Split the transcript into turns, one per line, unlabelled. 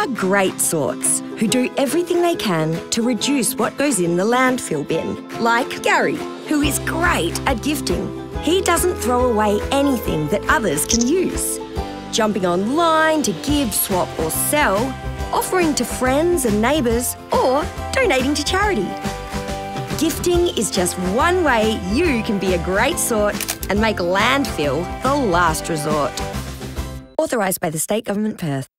are great sorts who do everything they can to reduce what goes in the landfill bin. Like Gary, who is great at gifting. He doesn't throw away anything that others can use. Jumping online to give, swap or sell, offering to friends and neighbours, or donating to charity. Gifting is just one way you can be a great sort and make landfill the last resort. Authorised by the State Government, Perth.